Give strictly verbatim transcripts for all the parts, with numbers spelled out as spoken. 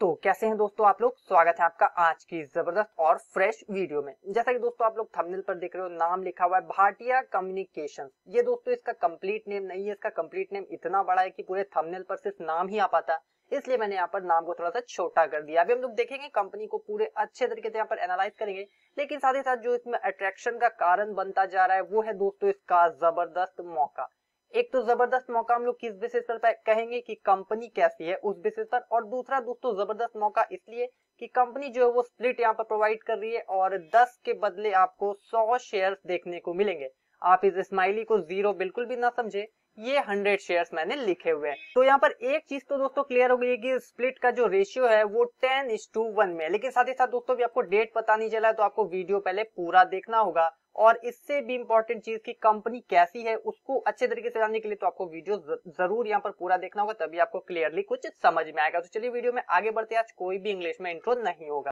तो कैसे हैं दोस्तों आप लोग। स्वागत है आपका आज की जबरदस्त और फ्रेश वीडियो में। जैसा कि दोस्तों आप लोग थंबनेल पर देख रहे हो, नाम लिखा हुआ है भाटिया कम्युनिकेशंस। ये दोस्तों इसका कंप्लीट नेम नहीं है। इसका कंप्लीट नेम इतना बड़ा है कि पूरे थंबनेल पर सिर्फ नाम ही आ पाता, इसलिए मैंने यहाँ पर नाम को थोड़ा सा छोटा कर दिया। अभी हम लोग देखेंगे कंपनी को पूरे अच्छे तरीके से यहाँ पर एनालाइज करेंगे, लेकिन साथ ही साथ जो इसमें अट्रैक्शन का कारण बनता जा रहा है वो है दोस्तों इसका जबरदस्त मौका। एक तो जबरदस्त मौका हम लोग किस बेसिस पर कहेंगे कि कंपनी कैसी है उस बेसिस पर, और दूसरा दोस्तों जबरदस्त मौका इसलिए कि कंपनी जो है वो स्प्लिट यहाँ पर प्रोवाइड कर रही है और दस के बदले आपको सौ शेयर्स देखने को मिलेंगे। आप इस स्माइली को जीरो बिल्कुल भी ना समझे, ये हंड्रेड शेयर्स मैंने लिखे हुए हैं। तो यहाँ पर एक चीज तो दोस्तों क्लियर हो गई है कि स्प्लिट का जो रेशियो है वो टेन इज टू वन में है। लेकिन साथ ही साथ दोस्तों भी आपको डेट पता नहीं चला है, तो आपको वीडियो पहले पूरा देखना होगा। और इससे भी इंपॉर्टेंट चीज की कंपनी कैसी है उसको अच्छे तरीके से जानने के लिए तो आपको वीडियो जरूर यहाँ पर पूरा देखना होगा, तभी आपको क्लियरली कुछ समझ में आएगा। तो चलिए वीडियो में आगे बढ़ते हैं। आज कोई भी इंग्लिश में इंट्रो नहीं होगा।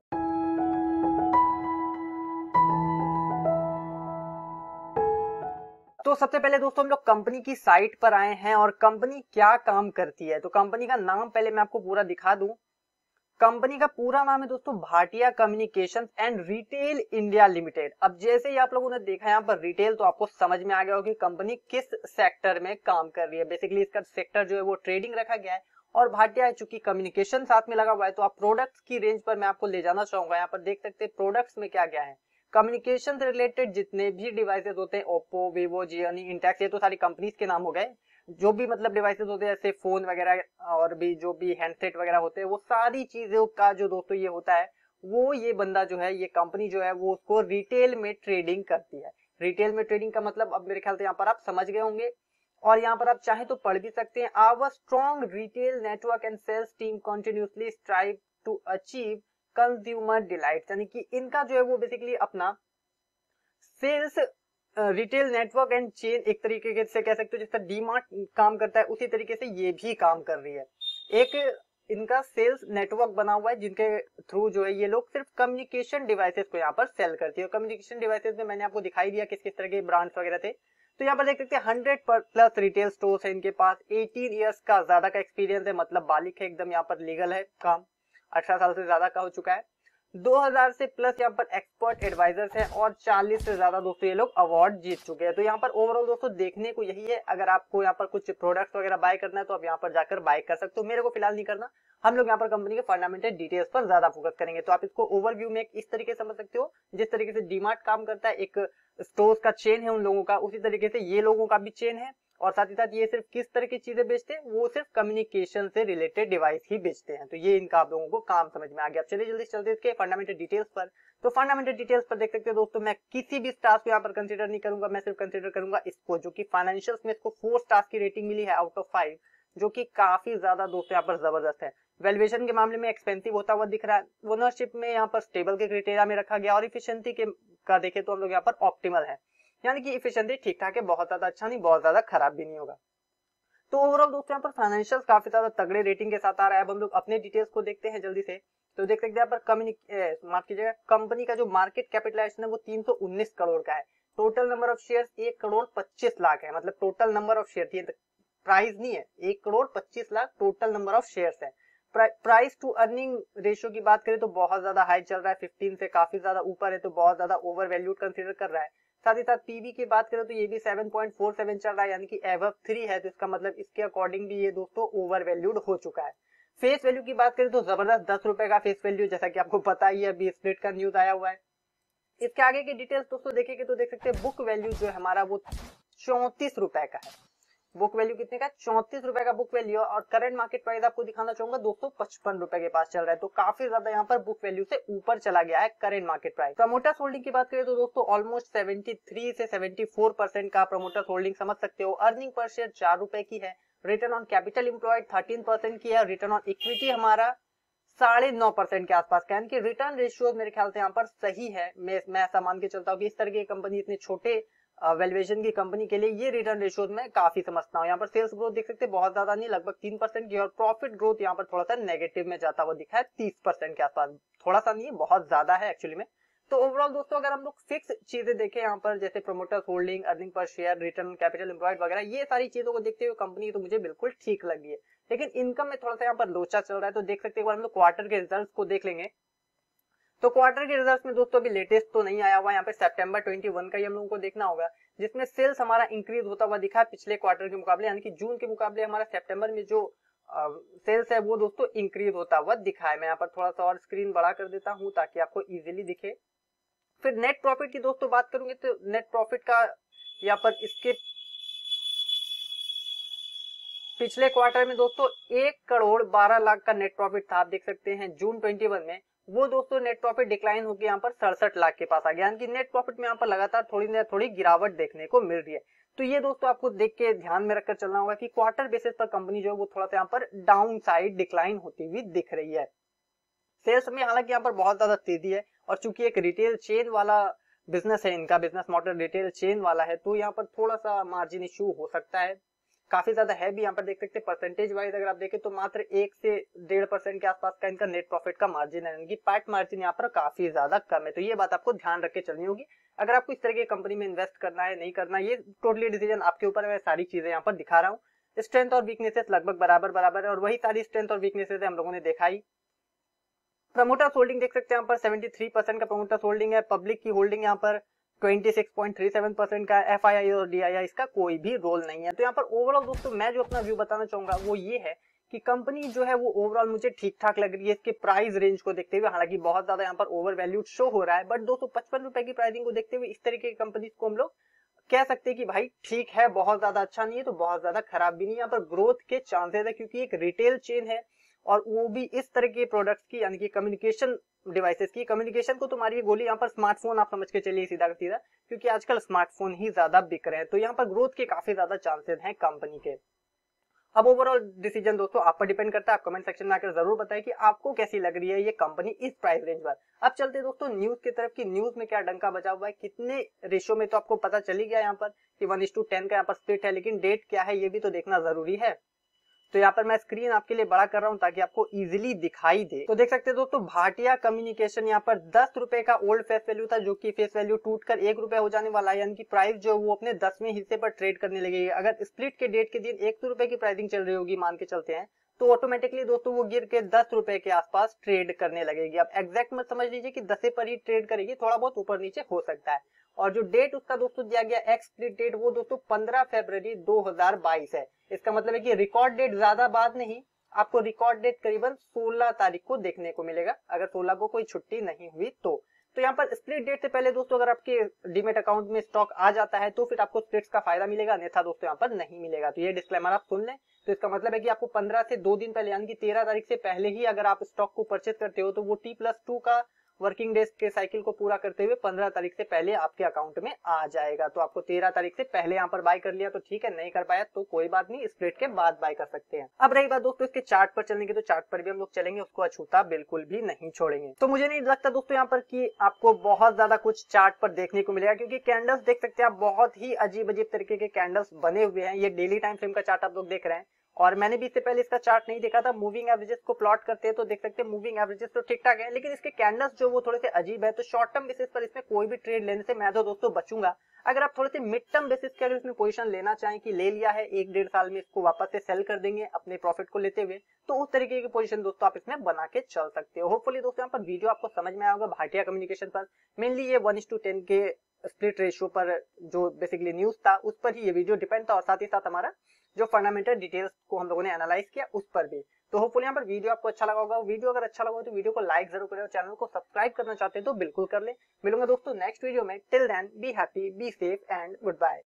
तो सबसे पहले दोस्तों हम लोग कंपनी की साइट पर आए हैं और कंपनी क्या काम करती है। तो कंपनी का नाम पहले मैं आपको पूरा दिखा दूं। कंपनी का पूरा नाम है दोस्तों Bhatia communications and retail India limited. अब जैसे ही आप लोगों ने देखा यहाँ पर रिटेल, तो आपको समझ में आ गया होगा कि कंपनी किस सेक्टर में काम कर रही है। बेसिकली इसका सेक्टर जो है वो ट्रेडिंग रखा गया है और भाटिया चूंकि कम्युनिकेशन साथ में लगा हुआ है, तो आप प्रोडक्ट्स की रेंज पर मैं आपको ले जाना चाहूंगा। यहाँ पर देख सकते हैं प्रोडक्ट्स में क्या क्या है। कम्युनिकेशन से रिलेटेड जितने भी डिवाइसेस होते हैं, ओप्पो, वीवो, जियोनी, इंटेक्स, ये तो सारी कंपनीज के नाम हो गए। जो भी मतलब डिवाइसेस होते हैं जैसे फोन वगैरह और भी जो भी हैंडसेट वगैरह होते हैं, वो सारी चीजों का जो दोस्तों ये होता है, वो ये बंदा जो है, ये कंपनी जो है वो उसको रिटेल में ट्रेडिंग करती है। रिटेल में ट्रेडिंग का मतलब अब मेरे ख्याल से यहाँ पर आप समझ गए होंगे, और यहाँ पर आप चाहे तो पढ़ भी सकते हैं। Our strong retail network and sales team continuously strive to achieve consumer delight, यानी कि इनका जो है वो बेसिकली अपना sales retail network and chain एक तरीके से कह सकते हो, जिसका डीमार्ट काम करता है उसी तरीके से ये भी काम कर रही है। एक इनका सेल्स नेटवर्क बना हुआ है जिनके थ्रू जो है ये लोग सिर्फ कम्युनिकेशन डिवाइसेस को यहाँ पर सेल करती है। कम्युनिकेशन डिवाइसेस में मैंने आपको दिखाई दिया किस किस तरह के ब्रांड्स वगैरह थे। तो यहाँ पर देख सकते हैं हंड्रेड प्लस रिटेल स्टोर्स है इनके पास। एटीन ईयर्स का ज्यादा का एक्सपीरियंस है, मतलब बालिक है एकदम, यहाँ पर लीगल है काम, अठारह साल से ज्यादा का हो चुका है। दो हज़ार से प्लस यहाँ पर एक्सपर्ट एडवाइजर्स हैं और चालीस से ज्यादा दोस्तों ये लोग अवार्ड जीत चुके हैं। तो यहाँ पर ओवरऑल दोस्तों देखने को यही है। अगर आपको यहाँ पर कुछ प्रोडक्ट्स वगैरह बाय करना है तो आप यहाँ पर जाकर बाय कर सकते हो। मेरे को फिलहाल नहीं करना, हम लोग यहाँ पर कंपनी के फंडामेंटल डिटेल्स पर ज्यादा फोकस करेंगे। तो आप इसको ओवरव्यू में इस तरीके से समझ सकते हो, जिस तरीके से डीमार्ट काम करता है, एक स्टोर्स का चेन है उन लोगों का, उसी तरीके से ये लोगों का भी चेन है। और साथ ही साथ ये सिर्फ किस तरह की चीजें बेचते हैं, वो सिर्फ कम्युनिकेशन से रिलेटेड डिवाइस ही बेचते हैं। तो ये इनका आप लोगों को काम समझ में आ गया। अब चलिए जल्दी चलते इसके फंडामेंटल डिटेल्स पर। तो फंडामेंटल डिटेल्स पर देख सकते हैं दोस्तों, मैं किसी भी स्टार्स को यहाँ पर कंसीडर नहीं करूंगा, मैं सिर्फ कंसीडर करूंगा इसको, जो कि फाइनेंशियल्स में इसको फोर स्टार्स की रेटिंग मिली है आउट ऑफ फाइव, जो कि काफी ज्यादा दोस्तों यहाँ पर जबरदस्त है। वैल्यूएशन के मामले में एक्सपेंसिव होता हुआ दिख रहा है। ओनरशिप में यहाँ पर स्टेबल के क्राइटेरिया में रखा गया, और इफिशिएंसी के का देखे तो हम लोग यहाँ पर ऑप्टिमल है, यानी कि इफिशिएंसी ठीक ठाक है, बहुत ज्यादा अच्छा नहीं, बहुत ज्यादा खराब भी नहीं होगा। तो ओवरऑल दोस्तों यहाँ पर फाइनेंशियल्स काफी ज्यादा तगड़े रेटिंग के साथ आ रहा है। अब हम लोग अपने डिटेल्स को देखते हैं जल्दी से। तो देख सकते हैं यहाँ पर कम्युनिक माफ कीजिएगा, कंपनी का जो मार्केट कैपिटलाइजेशन है वो तीन सौ उन्नीस करोड़ का है। टोटल नंबर ऑफ शेयर्स एक करोड़ पच्चीस लाख है, मतलब टोटल नंबर ऑफ शेयर, ये प्राइस नहीं है, एक करोड़ पच्चीस lakh total number of shares है। प्राइस टू अर्निंग रेशियो की बात करें तो बहुत ज्यादा हाई चल रहा है, फिफ्टीन से काफी ज्यादा ऊपर है, तो बहुत ज्यादा ओवर वैल्यूड कंसीडर कर रहा है। साथ ही साथ पीवी की बात करें तो ये भी सेवन पॉइंट फोर सेवन चल रहा है, यानी कि एबव थ्री है, तो इसका मतलब इसके अकॉर्डिंग भी ये दोस्तों ओवर वैल्यूड हो चुका है। फेस वैल्यू की बात करें तो जबरदस्त दस रुपए का फेस वैल्यू, जैसा कि आपको पता ही है, अभी स्प्लिट का न्यूज आया हुआ है। इसके आगे की डिटेल्स दोस्तों देखेंगे तो देख सकते हैं बुक वैल्यू जो है हमारा वो चौंतीस रुपए का है। बुक वैल्यू कितने का, चौंतीस रुपए का बुक वैल्यू, और करंट मार्केट प्राइस आपको दिखाना चाहूंगा दो सौ पचपन रुपए के पास चल रहा है। तो काफी ज्यादा यहाँ पर बुक वैल्यू से ऊपर चला गया है current market price. Promoters holding की बात करें तो दोस्तों ऑलमोस्ट तिहत्तर से चौहत्तर परसेंट का प्रमोटर्स होल्डिंग समझ सकते हो। अर्निंग पर शेयर चार रुपए की है, return on capital employed thirteen percent की है, रिटर्न ऑन इक्विटी हमारा साढ़े नौ परसेंट के आसपास का, यानी कि रिटर्न रेशियो मेरे ख्याल से यहाँ पर सही है। मैं मैं ऐसा मान के चलता हूँ कि इस तरह की कंपनी, इतने छोटे वैल्यूएशन की कंपनी के लिए ये रिटर्न रेशियोज में काफी समझता हूँ। यहाँ पर सेल्स ग्रोथ देख सकते हैं बहुत ज्यादा नहीं, लगभग तीन परसेंट की, और प्रॉफिट ग्रोथ यहाँ पर थोड़ा सा नेगेटिव में जाता हुआ दिखा है, तीस परसेंट के आसपास। थोड़ा सा नहीं है, बहुत ज्यादा है एक्चुअली में। तो ओवरऑल दोस्तों अगर हम लोग फिक्स चीजें देखें यहाँ पर, जैसे प्रोमोटर्स होल्डिंग, अर्निंग पर शेयर, रिटर्न कैपिटल एम्प्लॉयड वगैरह, ये सारी चीजों को देखते हुए कंपनी तो मुझे बिल्कुल ठीक लगी है। लेकिन इनकम में थोड़ा सा यहाँ पर लोचा चल रहा है। तो देख सकते हैं, एक बार हम लोग क्वार्टर के रिजल्ट को देख लेंगे। तो क्वार्टर के रिजल्ट में दोस्तों अभी लेटेस्ट तो नहीं आया हुआ, यहाँ पे सितंबर इक्कीस का ही हम लोगों को देखना होगा, जिसमें सेल्स हमारा इंक्रीज होता हुआ दिखा है पिछले क्वार्टर के मुकाबले, यानी कि जून के मुकाबले हमारा सितंबर में जो सेल्स है वो दोस्तों इंक्रीज होता हुआ दिखा है। मैं यहाँ पर थोड़ा सा और स्क्रीन बड़ा कर देता हूँ ताकि आपको इजीली दिखे। फिर नेट प्रॉफिट की दोस्तों बात करूंगे तो नेट प्रॉफिट का यहाँ पर इसके पिछले क्वार्टर में दोस्तों एक करोड़ बारह लाख का नेट प्रॉफिट था। आप देख सकते हैं जून इक्कीस में वो दोस्तों नेट प्रॉफिट डिक्लाइन होकर यहाँ पर सड़सठ लाख के पास आ गया, यानी कि नेट प्रॉफिट में यहाँ पर लगातार थोड़ी ना थोड़ी गिरावट देखने को मिल रही है। तो ये दोस्तों आपको देख के ध्यान में रखकर चलना होगा कि क्वार्टर बेसिस पर कंपनी जो है वो थोड़ा सा यहाँ पर डाउन साइड डिक्लाइन होती हुई दिख रही है। सेल्स में हालांकि यहाँ पर बहुत ज्यादा तेजी है, और चूंकि एक रिटेल चेन वाला बिजनेस है, इनका बिजनेस मॉडल रिटेल चेन वाला है, तो यहाँ पर थोड़ा सा मार्जिन इशू हो सकता है। काफी ज्यादा है भी, यहाँ पर देख सकते हैं परसेंटेज वाइज अगर आप देखें तो मात्र एक से डेढ़ परसेंट के आसपास का इनका नेट प्रॉफिट का मार्जिन है, इनकी पैट मार्जिन यहाँ पर काफी ज्यादा कम है। तो ये बात आपको ध्यान रख के चलनी होगी। अगर आपको इस तरह की कंपनी में इन्वेस्ट करना है नहीं करना, ये टोटली डिसीजन आपके ऊपर है। मैं सारी चीजें यहाँ पर दिखा रहा हूँ। स्ट्रेंथ और वीकनेसेस लगभग बराबर बराबर है, और वही सारी स्ट्रेंथ और वीकनेसेस हम लोगों ने देखा ही। प्रमोटर होल्डिंग देख सकते हैं यहाँ पर तिहत्तर परसेंट का प्रमोटर होल्डिंग है। पब्लिक की होल्डिंग यहाँ पर छब्बीस पॉइंट तीन सात परसेंट का। एफआईआई और डीआईआई इसका कोई भी रोल नहीं है। तो यहाँ पर ओवरऑल दोस्तों मैं जो अपना व्यू बताना चाहूंगा वो ये है कि कंपनी जो है वो ओवरऑल मुझे ठीक ठाक लग रही है इसके प्राइस रेंज को देखते हुए। हालांकि बहुत ज्यादा यहाँ पर ओवर वैल्यूड शो हो रहा है, बट दो सौ पचपन रुपए की प्राइसिंग को देखते हुए इस तरीके की कंपनी को हम लोग कह सकते हैं कि भाई ठीक है, बहुत ज्यादा अच्छा नहीं है तो बहुत ज्यादा खराब भी नहीं है। यहाँ पर ग्रोथ के चांसेस है, क्योंकि एक रिटेल चेन है और वो भी इस तरह के प्रोडक्ट्स की, यानी कि कम्युनिकेशन डिवाइसेस की। कम्युनिकेशन को तुम्हारी गोली यहाँ पर स्मार्टफोन आप समझ के चलिए सीधा का सीधा, क्योंकि आजकल स्मार्टफोन ही ज्यादा बिक रहे हैं। तो यहाँ पर ग्रोथ के काफी ज्यादा चांसेस हैं कंपनी के। अब ओवरऑल डिसीजन दोस्तों आप पर डिपेंड करता है। आप कमेंट सेक्शन में आकर जरूर बताएं कि आपको कैसी लग रही है ये कंपनी इस प्राइस रेंज पर। अब चलते हैं दोस्तों न्यूज की तरफ कि न्यूज में क्या डंका बजा हुआ है, कितने रेशियो में तो आपको पता चल ही गया यहाँ पर कि वन इज टू टेन का यहाँ पर स्प्लिट है, लेकिन डेट क्या है ये भी तो देखना जरूरी है। तो यहाँ पर मैं स्क्रीन आपके लिए बड़ा कर रहा हूँ ताकि आपको इजीली दिखाई दे। तो देख सकते हैं दोस्तों भाटिया कम्युनिकेशन यहाँ पर दस रुपए का ओल्ड फेस वैल्यू था, जो कि फेस वैल्यू टूटकर एक रुपए हो जाने वाला है, यानी कि प्राइस जो वो अपने दसवें हिस्से पर ट्रेड करने लगेगी। अगर स्प्लिट के डेट के दिन एक सौ रुपए की प्राइसिंग चल रही होगी मान के चलते हैं, तो ऑटोमेटिकली दोस्तों वो गिर के दस रुपए के आसपास ट्रेड करने लगेगी। अब एग्जैक्ट मत समझ लीजिए कि दस पर ही ट्रेड करेगी, थोड़ा बहुत ऊपर नीचे हो सकता है। और जो डेट उसका दोस्तों दिया गया एक्स स्प्लिट डेट, वो दोस्तों पंद्रह फरवरी दो हजार बाईस है। इसका मतलब है कि रिकॉर्ड डेट ज्यादा बाद नहीं, आपको रिकॉर्ड डेट करीबन सोलह तारीख को देखने को मिलेगा, अगर सोलह को कोई छुट्टी नहीं हुई तो। तो यहाँ पर स्प्लिट डेट से पहले दोस्तों अगर आपके डीमेट अकाउंट में स्टॉक आ जाता है तो फिर आपको स्प्लिट्स का फायदा मिलेगा, अन्यथा दोस्तों यहाँ पर नहीं मिलेगा। तो ये डिस्क्लेमर आप सुन लें। तो इसका मतलब है कि आपको पंद्रह से दो दिन पहले, यानी कि तेरह तारीख से पहले ही अगर आप स्टॉक को परचेज करते हो तो वो टी प्लस टू का वर्किंग डेज के साइकिल को पूरा करते हुए पंद्रह तारीख से पहले आपके अकाउंट में आ जाएगा। तो आपको तेरह तारीख से पहले यहाँ पर बाय कर लिया तो ठीक है, नहीं कर पाया तो कोई बात नहीं, स्प्लिट के बाद बाय कर सकते हैं। अब रही बात दोस्तों इसके चार्ट पर चलने की, तो चार्ट पर भी हम लोग चलेंगे, उसको अछूता बिल्कुल भी नहीं छोड़ेंगे। तो मुझे नहीं लगता दोस्तों यहाँ पर कि आपको बहुत ज्यादा कुछ चार्ट पर देखने को मिलेगा, क्योंकि कैंडल्स देख सकते हैं आप, बहुत ही अजीब अजीब तरीके के कैंडल्स बने हुए हैं। ये डेली टाइम फ्रेम का चार्ट आप लोग देख रहे हैं, और मैंने भी इससे पहले इसका चार्ट नहीं देखा था। मूविंग एवरेजेस को प्लॉट करते हैं तो देख सकते हैं मूविंग एवरेजेस तो ठीक ठाक है, लेकिन इसके कैंडल्स जो वो थोड़े से अजीब है। तो शॉर्ट टर्म बेसिस पर इसमें कोई भी ट्रेड लेने से मैं तो दोस्तों बचूंगा। अगर आप थोड़े से मिड टर्म बेसिस के अगर इसमें पोजीशन लेना चाहें कि ले लिया है एक डेढ़ साल में इसको वापस से सेल कर देंगे अपने प्रॉफिट को लेते हुए, तो उस तरीके की पोजीशन दोस्तों आप इसमें बना के चल सकते हो। होपफुली दोस्तों यहाँ पर वीडियो आपको समझ में आया होगा भाटिया कम्युनिकेशन पर। मेनली ये वन इज टू टेन के स्प्लिट रेशियो पर जो बेसिकली न्यूज था उस पर ही ये वीडियो डिपेंड था, और साथ ही साथ हमारा जो फंडामेंटल डिटेल्स को हम लोगों ने एनालाइज किया उस पर भी। तो होपफुली यहाँ पर वीडियो आपको अच्छा लगा होगा। वीडियो अगर अच्छा लगा हो तो वीडियो को लाइक जरूर करें, और चैनल को सब्सक्राइब करना चाहते हैं तो बिल्कुल कर ले। मिलूंगा दोस्तों नेक्स्ट वीडियो में। Till then be happy, be safe and good bye.